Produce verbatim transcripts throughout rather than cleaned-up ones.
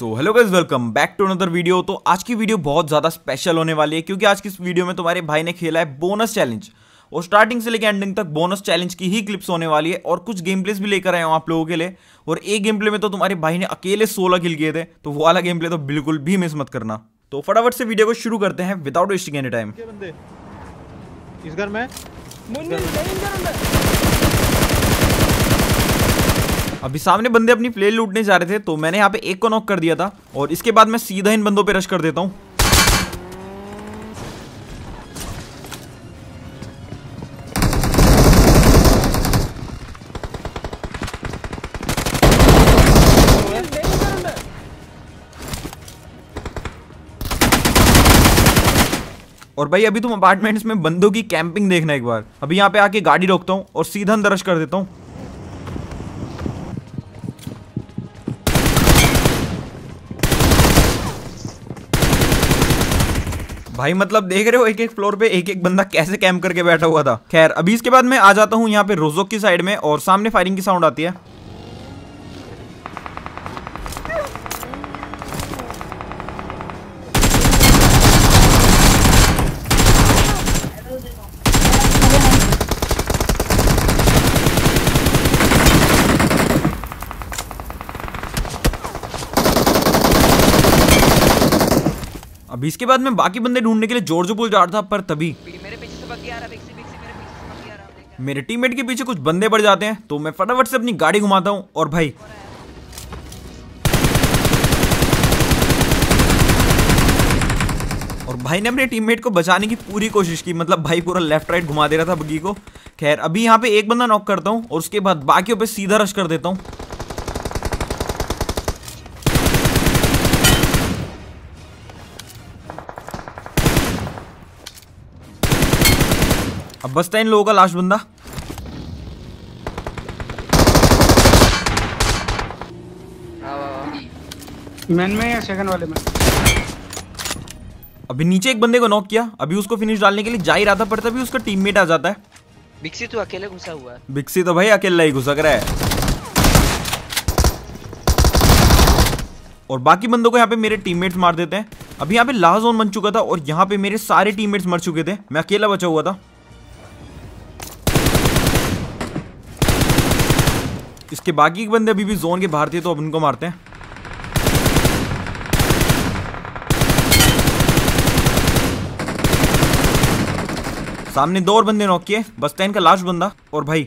So hello guys, welcome back to another video. तो आज की वीडियो बहुत ज़्यादा स्पेशल होने वाली है क्योंकि आज की इस वीडियो में तुम्हारे भाई ने खेला है बोनस चैलेंज और स्टार्टिंग से लेकर एंडिंग तक बोनस चैलेंज की ही क्लिप्स होने वाली है और कुछ गेम प्लेस भी लेकर आए हूँ आप लोगों के लिए। और एक गेम प्ले में तो तुम्हारे भाई ने अकेले सोलह किल किए थे, तो वो वाला गेम प्ले तो बिल्कुल भी मिस मत करना। तो फटाफट से वीडियो को शुरू करते हैं विदाउट वेस्टिंग एनी टाइम। इस घर में अभी सामने बंदे अपनी प्लेट लूटने जा रहे थे, तो मैंने यहाँ पे एक को नॉक कर दिया था और इसके बाद मैं सीधा इन बंदों पे रश कर देता हूँ। और भाई अभी तुम अपार्टमेंट्स में बंदों की कैंपिंग देखना एक बार। अभी यहाँ पे आके गाड़ी रोकता हूँ और सीधा अंदर रश कर देता हूँ। भाई मतलब देख रहे हो एक एक फ्लोर पे एक एक बंदा कैसे कैंप करके बैठा हुआ था। खैर अभी इसके बाद मैं आ जाता हूँ यहाँ पे रोजोक की साइड में और सामने फायरिंग की साउंड आती है। अभी इसके बाद मैं बाकी बंदे ढूंढने के लिए जॉर्जो पुल जा रहा था, पर तभी मेरे पीछे से बग्गी आ रहा है, बिक्सी बिक्सी मेरे पीछे से बग्गी आ रहा है। मेरे टीममेट के पीछे कुछ बंदे बढ़ जाते हैं, तो मैं फटाफट से अपनी गाड़ी घुमाता हूं और भाई और भाई ने अपने टीममेट को बचाने की पूरी कोशिश की। मतलब भाई पूरा लेफ्ट राइट घुमा दे रहा था बग्गी को। खैर अभी यहाँ पे एक बंदा नॉक करता हूँ और उसके बाद बाकियों पे सीधा रश कर देता हूँ। अब बसता है इन लोगों का लास्ट बंदा। मैन में या सेकंड वाले में? अभी नीचे एक बंदे को नॉक किया। अभी उसको फिनिश डालने के लिए जा ही रहा था, पर तभी उसका टीममेट आ जाता है। बिक्सी तू अकेले घुसा हुआ है। बिक्सी तो भाई अकेला ही घुसक रहा है और बाकी बंदों को यहाँ पे मेरे टीममेट्स मार देते हैं। अभी यहाँ पे लास्ट जोन बन चुका था और यहाँ पे मेरे सारे टीममेट्स मर चुके थे, मैं अकेला बचा हुआ था। इसके बाकी के बंदे अभी भी जोन के बाहर थे, तो अब उनको मारते हैं। सामने दो और बंदे नॉक किए, बसता है इनका लास्ट बंदा। और भाई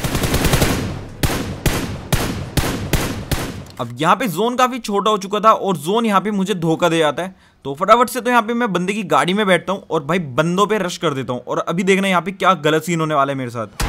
अब यहाँ पे जोन काफी छोटा हो चुका था और जोन यहाँ पे मुझे धोखा दे जाता है, तो फटाफट से तो यहाँ पे मैं बंदे की गाड़ी में बैठता हूँ और भाई बंदों पे रश कर देता हूँ। और अभी देखना यहाँ पे क्या गलत सीन होने वाला है मेरे साथ।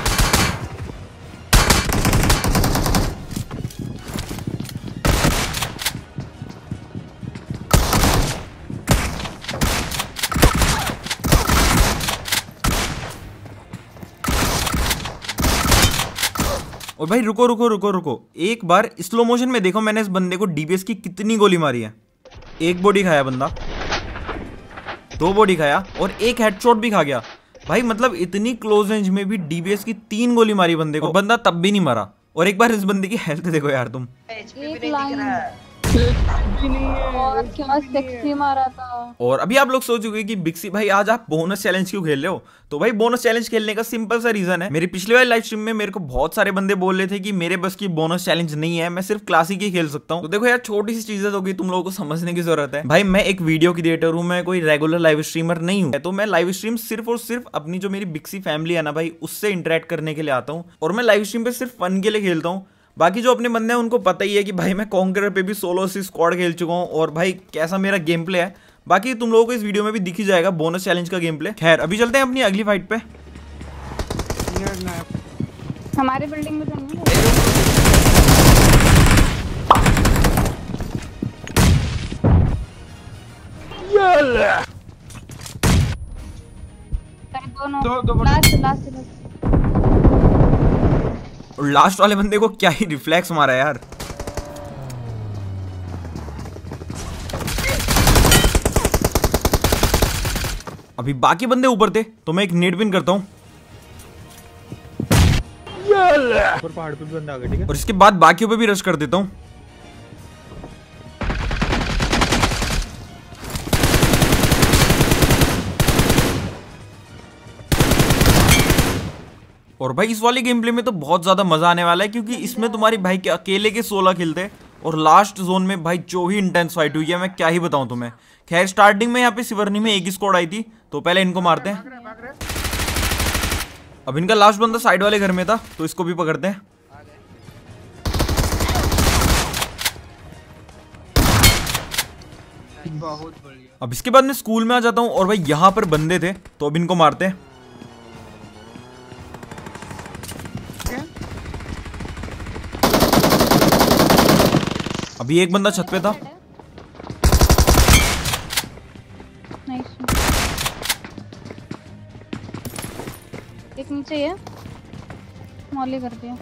और भाई रुको रुको रुको रुको एक बार स्लो मोशन में देखो मैंने इस बंदे को डीपीएस की कितनी गोली मारी है। एक बॉडी खाया बंदा, दो बॉडी खाया और एक हेडशॉट भी खा गया। भाई मतलब इतनी क्लोज रेंज में भी डीपीएस की तीन गोली मारी बंदे को, बंदा तब भी नहीं मरा। और एक बार इस बंदे की हेल्थ देखो यार तुम, एक लाइन और क्या सेक्सी मारा था। और अभी आप लोग सोचोगे कि बिक्सी भाई आज आप बोनस चैलेंज क्यों खेल रहे हो। तो भाई बोनस चैलेंज खेलने का सिंपल सा रीजन है, मेरी पिछले वाली लाइव स्ट्रीम में मेरे को बहुत सारे बंदे बोल रहे थे कि मेरे बस की बोनस चैलेंज नहीं है, मैं सिर्फ क्लासिक ही खेल सकता हूँ। तो देखो यार छोटी सी चीजें तो तुम लोगों को समझने की जरूरत है। भाई मैं एक वीडियो क्रिएटर हूँ, मैं कोई रेगुलर लाइव स्ट्रीमर नहीं हूँ। तो मैं लाइव स्ट्रीम सिर्फ और सिर्फ अपनी जो मेरी बिक्सी फैमिली है ना भाई, उससे इंटरेक्ट करने के लिए आता हूँ और मैं लाइव स्ट्रीम पे सिर्फ फन के लिए खेलता हूँ। बाकी जो अपने बंदे हैं उनको पता ही है कि भाई मैं कॉन्करर पे भी सोलो सी स्क्वाड खेल चुका हूँ और भाई कैसा मेरा गेम प्ले है। बाकी तुम लोगों को इस वीडियो में भी दिख ही जाएगा बोनस चैलेंज का गेम प्ले। खैर अभी चलते हैं अपनी अगली फाइट पे। हमारे बिल्डिंग में तो नहीं दो दो लास्ट लास्ट लास्ट और लास्ट वाले बंदे को क्या ही रिफ्लेक्स मारा यार। अभी बाकी बंदे ऊपर थे तो मैं एक नेट पिन करता हूँ ऊपर पहाड़ पे भी बंदा आ गया, ठीक है। और इसके बाद बाकियों पे भी रश कर देता हूँ। और भाई इस वाले गेम प्ले में तो बहुत ज्यादा मजा आने वाला है, क्योंकि इसमें तुम्हारे भाई के अकेले के सोलह किल थे और लास्ट जोन में भाई जो ही इंटेंस फाइट हुई है मैं क्या ही बताऊं तुम्हें। खैर स्टार्टिंग में यहाँ पे सिवरनी में एक ही स्क्वाड आई थी, तो पहले इनको मारते हैं। अब इनका लास्ट बंदा साइड वाले घर में था, तो इसको भी पकड़ते हैं। बहुत बढ़िया। अब इसके बाद मैं स्कूल में आ जाता हूँ और भाई यहाँ पर बंदे थे, तो अब इनको मारते हैं। अभी एक बंदा छत पे था। एक नीचे है, मॉली कर दिया।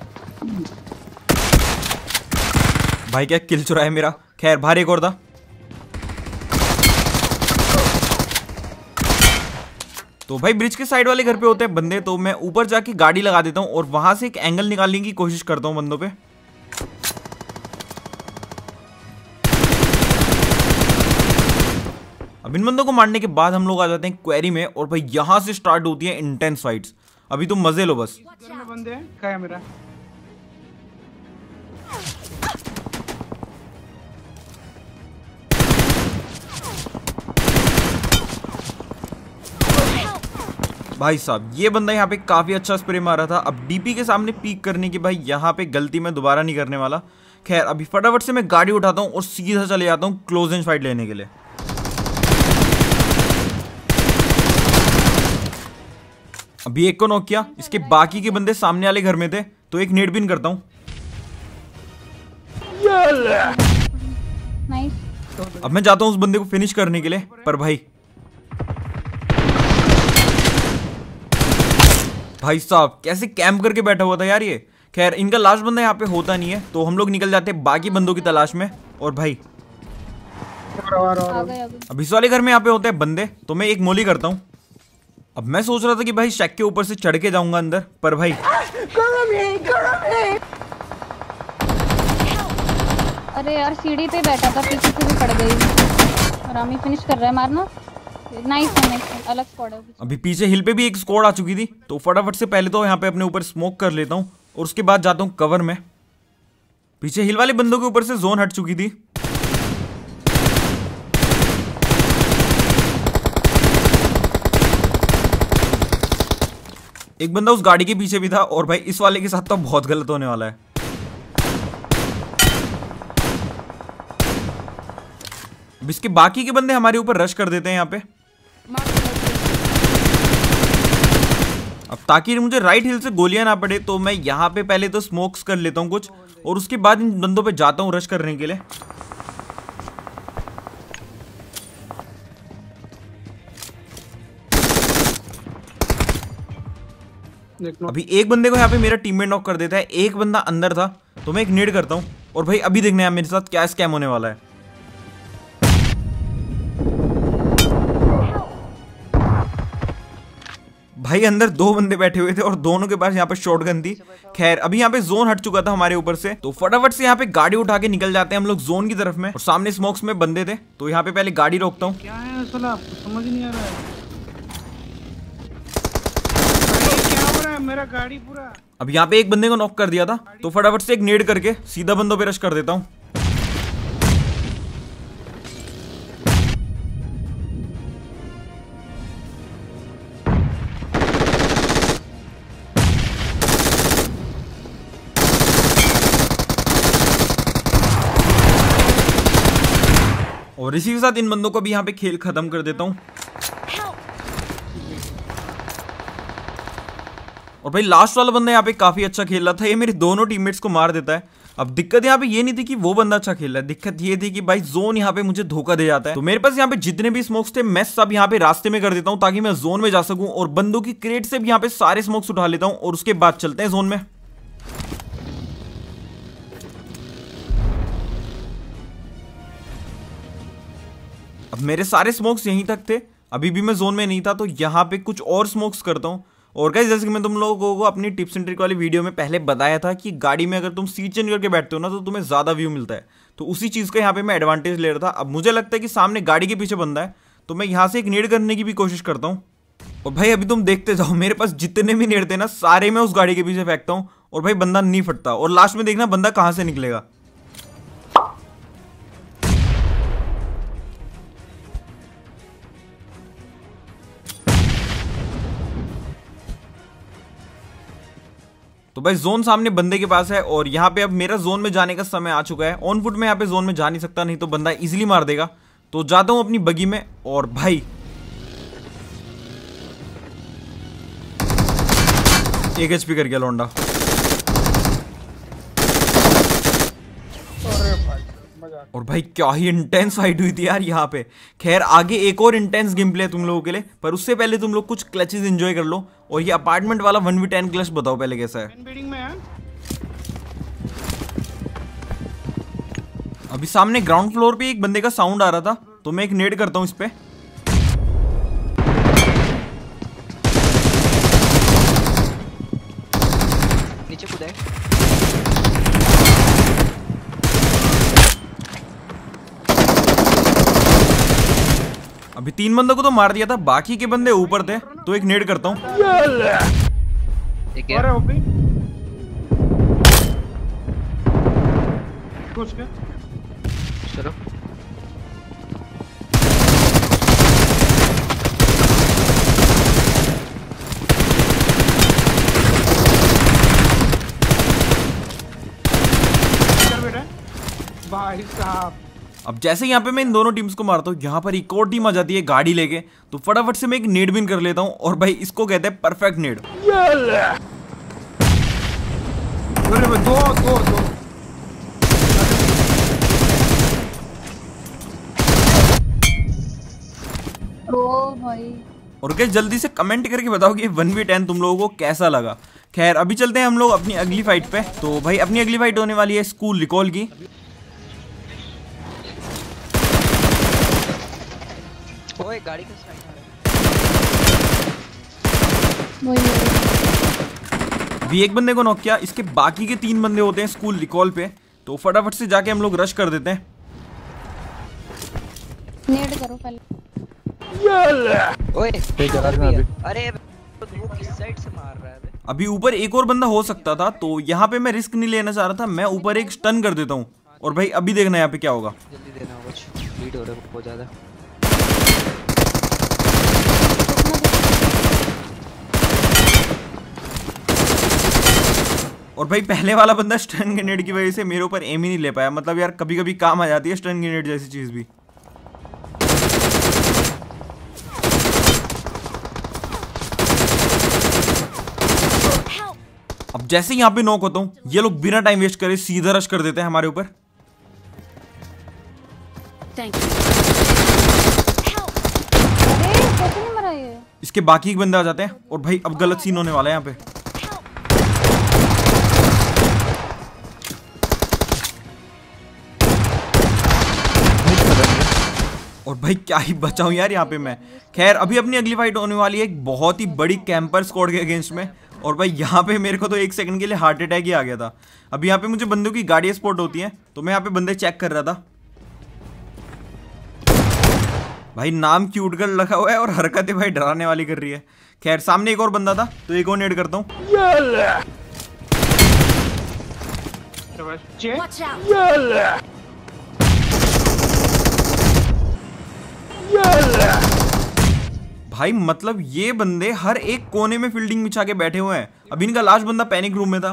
भाई क्या किल चुरा है मेरा। खैर बाहर एक और था। तो भाई ब्रिज के साइड वाले घर पे होते हैं बंदे, तो मैं ऊपर जाके गाड़ी लगा देता हूँ और वहां से एक एंगल निकालने की कोशिश करता हूँ बंदों पे। अब इन बंदों को मारने के बाद हम लोग आ जाते हैं क्वेरी में और भाई यहां से स्टार्ट होती है इंटेंस फाइट्स। अभी तुम मजे लो बस। घर में बंदे हैं, क्या है मेरा? भाई साहब ये बंदा यहाँ पे काफी अच्छा स्प्रे मारा था। अब डीपी के सामने पीक करने की भाई यहाँ पे गलती मैं दोबारा नहीं करने वाला। खैर अभी फटाफट से मैं गाड़ी उठाता हूँ और सीधा चले जाता हूँ क्लोज रेंज फाइट लेने के लिए। अभी एक को नॉक किया, इसके बाकी के बंदे सामने वाले घर में थे, तो एक नेट बिन करता हूँ। अब मैं जाता हूँ उस बंदे को फिनिश करने के लिए, पर भाई भाई साहब कैसे कैंप करके बैठा हुआ था यार ये। खैर इनका लास्ट बंदा यहाँ पे होता नहीं है, तो हम लोग निकल जाते हैं बाकी बंदों की तलाश में। और भाई अब इस वाले घर में यहाँ पे होते हैं बंदे, तो मैं एक मोली करता हूँ। अब मैं सोच रहा था कि भाई शेक के ऊपर से चढ़ के जाऊंगा अंदर, पर भाई अरे यार सीढ़ी पे बैठा था, पीछे से भी पड़ गई। रामी फिनिश कर रहा है, मारना। नाइस नाइस, अलग स्क्वाड है। अभी पीछे हिल पे भी एक स्क्वाड आ चुकी थी, तो फटाफट से पहले तो यहाँ पे अपने ऊपर स्मोक कर लेता हूँ और उसके बाद जाता हूँ कवर में। पीछे हिल वाले बंदों के ऊपर से जोन हट चुकी थी। एक बंदा उस गाड़ी के पीछे भी था और भाई इस वाले के साथ तो बहुत गलत होने वाला है। अब इसके बाकी के बंदे हमारे ऊपर रश कर देते हैं यहाँ पे। अब ताकि मुझे राइट हिल से गोलियां ना पड़े, तो मैं यहाँ पे पहले तो स्मोक्स कर लेता हूँ कुछ और उसके बाद इन बंदों पे जाता हूँ रश करने के लिए। अभी एक बंदे को यहाँ पे मेरा टीममेट नॉक कर देता है, एक बंदा अंदर था, तो मैं एक नेड करता हूँ। और भाई अभी देखने हैं मेरे साथ क्या स्कैम होने वाला है। भाई अंदर दो बंदे बैठे हुए थे और दोनों के पास यहाँ पे शॉटगन थी। खैर अभी यहाँ पे जोन हट चुका था हमारे ऊपर से, तो फटाफट से यहाँ पे गाड़ी उठा के निकल जाते हैं हम लोग जोन की तरफ में। और सामने स्मोक्स में बंदे थे, तो यहाँ पे पहले गाड़ी रोकता हूँ। क्या है साला, समझ नहीं आ रहा है क्या हो रहा है। मेरा गाड़ी पूरा। अब यहाँ पे एक बंदे को नॉक कर दिया था, तो फटाफट से एक नेड करके सीधा बंदों पे रश कर देता हूँ। और इसी के साथ इन बंदों को भी यहाँ पे खेल खत्म कर देता हूँ। और भाई लास्ट वाला बंदा यहाँ पे काफी अच्छा खेल रहा था, ये मेरे दोनों टीममेट्स को मार देता है। अब दिक्कत यहाँ पे ये नहीं थी कि वो बंदा अच्छा खेल रहा है, दिक्कत ये थी कि भाई जोन यहाँ पे मुझे धोखा दे जाता है। तो मेरे पास यहाँ पे जितने भी स्मोक्स थे मैं सब यहाँ पे रास्ते में कर देता हूँ ताकि मैं जोन में जा सकूं, और बंदों की क्रेट से भी यहाँ पे सारे स्मोक्स उठा लेता हूँ और उसके बाद चलते हैं जोन में। अब मेरे सारे स्मोक्स यहीं तक थे, अभी भी मैं जोन में नहीं था, तो यहाँ पे कुछ और स्मोक्स करता हूँ। और गाइस जैसे कि मैं तुम लोगों को अपनी टिप्स एंड ट्रिक वाली वीडियो में पहले बताया था कि गाड़ी में अगर तुम सीट चेंज करके बैठते हो ना तो तुम्हें ज़्यादा व्यू मिलता है, तो उसी चीज़ का यहाँ पे मैं एडवांटेज ले रहा था। अब मुझे लगता है कि सामने गाड़ी के पीछे बंदा है, तो मैं यहाँ से एक नेड करने की भी कोशिश करता हूँ। और भाई अभी तुम देखते जाओ, मेरे पास जितने भी नेट थे ना सारे मैं उस गाड़ी के पीछे फेंकता हूँ और भाई बंदा नहीं फटता। और लास्ट में देखना बंदा कहां से निकलेगा। तो भाई जोन सामने बंदे के पास है और यहाँ पे अब मेरा जोन में जाने का समय आ चुका है। ऑन फुट में यहाँ पे जोन में जा नहीं सकता, नहीं तो बंदा इजीली मार देगा। तो जाता हूँ अपनी बगी में और भाई एक एचपी कर गया लौंडा। और भाई क्या ही इंटेंस फाइट हुई थी यार यहाँ पे। खैर आगे एक और इंटेंस गेम प्ले है तुम लोगों के लिए, पर उससे पहले तुम लोग कुछ क्लचेस एंजॉय कर लो। और ये अपार्टमेंट वाला वन वी टेन क्लच बताओ पहले कैसा है। बिल्डिंग में है। अभी सामने ग्राउंड फ्लोर पे एक बंदे का साउंड आ रहा था, तो मैं एक नेड करता हूँ इस पे। नीचे कूदा है। अभी तीन बंदों को तो मार दिया था, बाकी के बंदे ऊपर थे, तो एक नेड करता हूँ। एक और है। है ओपी। कुछ क्या? चलो चल बेटा। भाई साहब अब जैसे यहाँ पे मैं इन दोनों टीम्स को मारता हूँ, यहाँ पर एक और टीम आ जाती है गाड़ी लेके, तो फटाफट से मैं एक नेड बिन कर लेता हूँ। और भाई इसको कहते हैं परफेक्ट नेड। अरे भाई, दो दो दो ओ भाई और क्या जल्दी से कमेंट करके बताओ कि वन वी टेन तुम लोगों को कैसा लगा। खैर अभी चलते हैं हम लोग अपनी अगली फाइट पे। तो भाई अपनी अगली फाइट होने वाली है स्कूल रिकॉल की। ओए गाड़ी का साइड वही वही। अभी एक बंदे को नॉक किया, इसके बाकी के तीन बंदे होते हैं स्कूल रिकॉल पे, तो फटाफट से जाके हम लोग रश कर देते हैं। नेड करो पहले। ओए अभी। अरे वो किस साइड से मार रहा है बे? अभी ऊपर एक और बंदा हो सकता था, तो यहाँ पे मैं रिस्क नहीं लेना चाह रहा था, मैं ऊपर एक स्टन कर देता हूँ। और भाई अभी देखना यहाँ पे क्या होगा। जल्दी देना कुछ, लीड हो रहा है बहुत ज्यादा। और भाई पहले वाला बंदा स्टन ग्रेनेड की वजह से मेरे ऊपर एम ही नहीं ले पाया। मतलब यार कभी कभी काम आ जाती है स्टन ग्रेनेड जैसी चीज भी। अब जैसे यहाँ पे नॉक होता हूँ, ये लोग बिना टाइम वेस्ट करे सीधा रश कर देते हैं हमारे ऊपर। अरे कैसे नहीं मरा ये? इसके बाकी एक बंदे आ जाते हैं और भाई अब गलत सीन होने वाला है यहाँ पे। और भाई क्या ही बचाऊं यार यहाँ पे मैं। खैर अभी अपनी अगली फाइट होने वाली है एक बहुत ही बड़ी कैंपर स्क्वाड के अगेंस्ट में। और भाई यहाँ पे मेरे को तो एक सेकंड के लिए हार्ट अटैक ही आ गया था। अभी यहाँ पे मुझे बंदों की गाड़ियाँ स्पॉट होती हैं, तो मैं यहाँ पे बंदे चेक कर रहा था। भाई नाम क्यूट गर्ल लगा हुआ है और हरकतें भाई डराने वाली कर रही है। खैर सामने एक और बंदा था, तो एक और नेड करता हूँ। भाई मतलब ये बंदे हर एक कोने में फील्डिंग बिछा के बैठे हुए हैं। अब इनका लास्ट बंदा पैनिक रूम में था।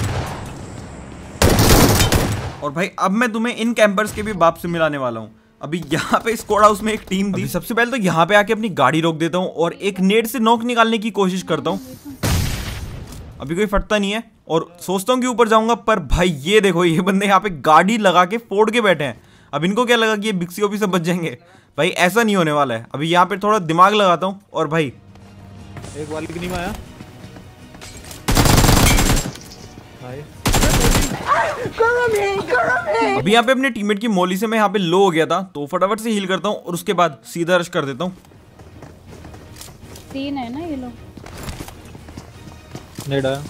और भाई अब मैं तुम्हें इन कैंपर्स के भी बाप से मिलाने वाला हूँ। अभी यहाँ पे स्क्वाड हाउस में एक टीम थी। सबसे पहले तो यहाँ पे आके अपनी गाड़ी रोक देता हूँ और एक नेट से नॉक निकालने की कोशिश करता हूँ। अभी कोई फटता नहीं है और सोचता हूँ कि ऊपर जाऊंगा, पर भाई ये देखो ये बंदे यहाँ पे गाड़ी लगा के फोड़ के बैठे हैं। अब इनको क्या लगा कि ये बिक्सी ओपी से बच जाएंगे। भाई ऐसा नहीं होने वाला है। अभी यहाँ पे थोड़ा दिमाग लगाता हूँ और भाई एक बालकनी में आया भाई। अभी यहाँ पे अपने टीममेट की मोली से मैं यहाँ पे लो हो गया था, तो फटाफट से हील करता हूँ और उसके बाद सीधा रश कर देता हूँ। तीन है ना ये लोग। नेड आया।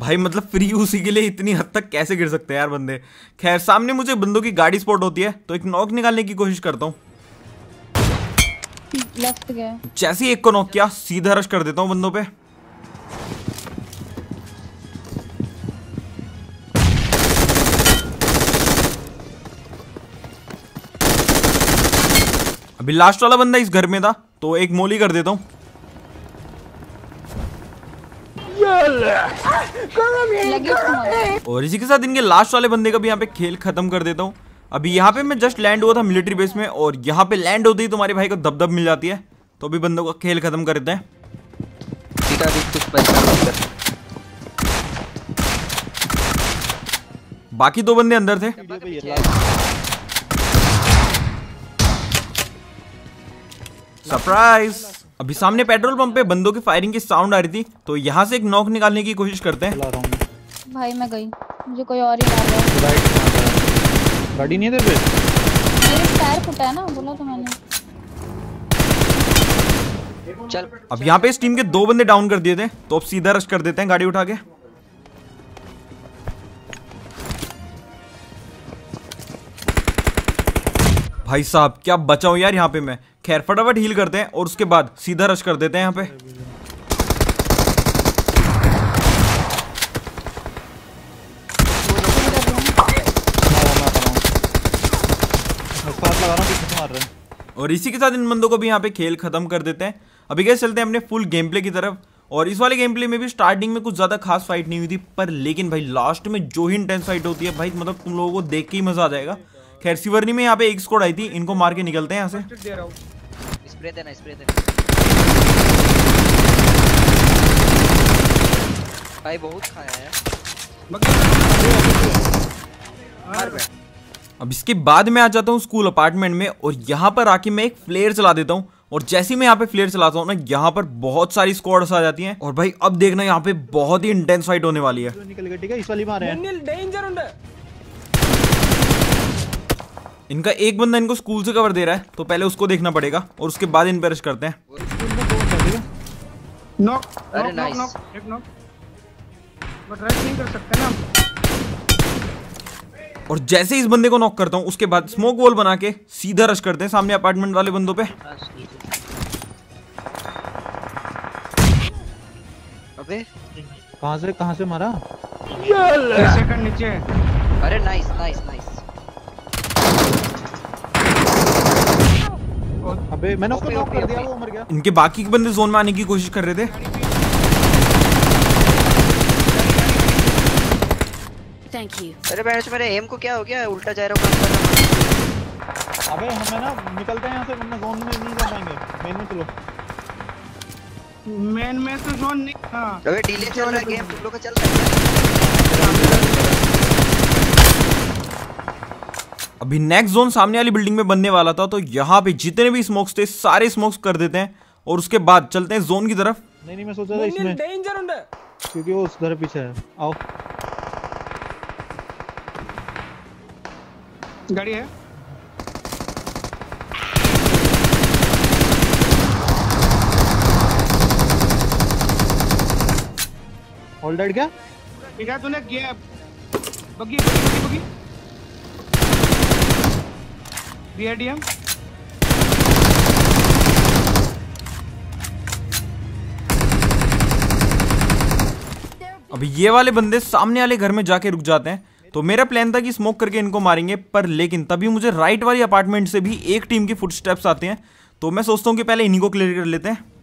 भाई मतलब फ्री उसी के लिए इतनी हद तक कैसे गिर सकते हैं यार बंदे। खैर सामने मुझे बंदों की गाड़ी स्पॉट होती है तो एक नॉक निकालने की कोशिश करता हूँ। लेफ्ट गया। जैसे ही एक को नॉक किया सीधा रश कर देता हूँ बंदों पे। अभी लास्ट वाला बंदा इस घर में था तो एक मोली कर देता हूँ। और इसी के साथ इनके लास्ट वाले बंदे का भी यहाँ पे खेल खत्म कर देता हूँ। अभी यहाँ पे मैं जस्ट लैंड हुआ था मिलिट्री बेस में और यहाँ पे लैंड होते ही तुम्हारे भाई को दबदब मिल जाती है तो अभी बंदों का खेल खत्म कर देते हैं। सीधा भी कुछ बचा कर। बाकी दो बंदे अंदर थे। सरप्राइज। अभी सामने पेट्रोल पंप पे बंदों की फायरिंग की साउंड आ रही थी तो यहाँ से एक नॉक निकालने की कोशिश करते हैं। चला रहा हूं मैं। भाई मैं गई, मुझे कोई और ही मार रहा है। राइट मार रहा है। गाड़ी नहीं है तेरे पे? मेरे टायर फटा है ना, बोला तो मैंने। चल अब यहाँ पे इस टीम के दो बंदे डाउन कर दिए थे तो अब सीधा रश कर देते हैं गाड़ी उठा के। भाई साहब क्या बचाऊं यार यहाँ पे मैं। खैर फटाफट हील करते हैं और उसके बाद सीधा रश कर देते हैं यहाँ पे। साथ लगा रहा हूं, पीछे से मार रहे हैं। और इसी के साथ इन बंदों को भी यहाँ पे खेल खत्म कर देते हैं। अभी कैसे चलते हैं अपने फुल गेम प्ले की तरफ। और इस वाले गेम प्ले में भी स्टार्टिंग में कुछ ज्यादा खास फाइट नहीं हुई थी पर लेकिन भाई लास्ट में जो ही इंटेंस फाइट होती है भाई मतलब तुम लोगों को देख के ही मजा आ जाएगा। खैर सिवरनी में यहाँ पे एक स्क्वाड आई थी, इनको मार के निकलते हैं यहाँ से। दे रहा हूं। स्प्रे देना स्प्रे देना भाई बहुत खाया है यार। अब इसके बाद मैं आ जाता हूँ स्कूल अपार्टमेंट में और यहाँ पर आके मैं एक फ्लेयर चला देता हूँ। और जैसे ही मैं यहाँ पे फ्लेयर चलाता हूँ ना यहाँ पर बहुत सारी स्क्वाड्स आ जाती हैं। और भाई अब देखना यहाँ पे बहुत ही इंटेंस फाइट होने वाली है। निकल गया, ठीक है इस वाली मार रहे हैं। इनका एक बंदा इनको स्कूल से कवर दे रहा है तो पहले उसको देखना पड़ेगा और उसके बाद इन पे रश करते हैं। नॉक। अरे नॉक nice। नॉक एक नॉक। बट राइट नहीं कर सकते ना। और जैसे इस बंदे को नॉक करता हूँ उसके बाद स्मोक वॉल बना के सीधा रश करते हैं सामने अपार्टमेंट वाले बंदों पे। अबे कहां से कहां से मारा? एक सेकंड नीचे। अरे नाइस नाइस नाइस। अबे मैंने उसको ओपी, नॉक ओपी, कर दिया, ओपी। वो मर गया। इनके बाकी के बंदे जोन में आने की कोशिश कर रहे थे। Thank you. अरे बेंच मेरे एम को क्या हो गया, उल्टा जा रहा हूं काम कर रहा अबे हमें ना निकलते हैं यहाँ से वरना जोन में नहीं जा पाएंगे। मेन में चलो। मेन में तो जोन नहीं। हां हूं। अबे डिले चल रहा है गेम, तुम लोग का चल रहा है। अभी नेक्स्ट जोन सामने वाली बिल्डिंग में बनने वाला था तो यहाँ पे जितने भी स्मोक्स थे सारे स्मोक्स कर देते हैं और उसके बाद चलते हैं जोन की तरफ। नहीं नहीं मैं सोचा था इसमें क्योंकि वो उस घर पीछे है। आओ गाड़ी है। ऑल डेड क्या? ठीक है तूने गया बगी बगी बगी बीआरडीएम। अभी ये वाले बंदे सामने वाले घर में जाके रुक जाते हैं तो मेरा प्लान था कि स्मोक करके इनको मारेंगे पर लेकिन तभी मुझे राइट वाली अपार्टमेंट से भी एक टीम की फुटस्टेप्स आते हैं तो मैं सोचता हूँ कि पहले इन्हीं को क्लियर कर लेते हैं।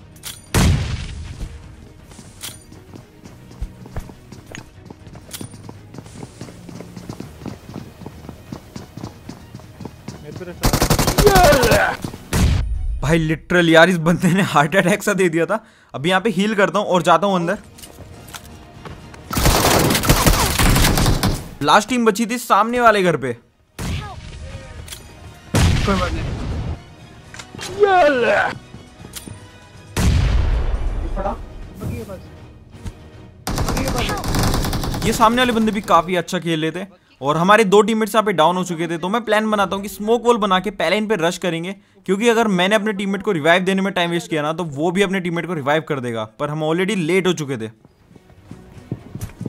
भाई लिटरल यार इस बंदे ने हार्ट अटैक सा दे दिया था। अभी यहाँ पे हील करता हूँ और जाता हूँ अंदर। लास्ट टीम बची थी सामने वाले घर पे। कोई बात नहीं। ये सामने वाले बंदे भी काफी अच्छा खेल रहे थे और हमारे दो टीममेट्स यहाँ पे डाउन हो चुके थे तो मैं प्लान बनाता हूँ कि स्मोक वॉल बना के पहले इन पे रश करेंगे क्योंकि अगर मैंने अपने टीममेट को रिवाइव देने में टाइम वेस्ट किया ना तो वो भी अपने टीममेट को रिवाइव कर देगा पर हम ऑलरेडी लेट हो चुके थे।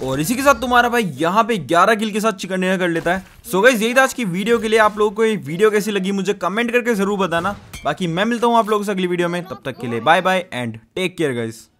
और इसी के साथ तुम्हारा भाई यहाँ पे ग्यारह किल के साथ चिकन डिनर कर लेता है। सो गाइस यही था आज की वीडियो के लिए। आप लोगों को ये वीडियो कैसी लगी मुझे कमेंट करके जरूर बताना। बाकी मैं मिलता हूँ आप लोगों से अगली वीडियो में, तब तक के लिए bye bye and take care guys.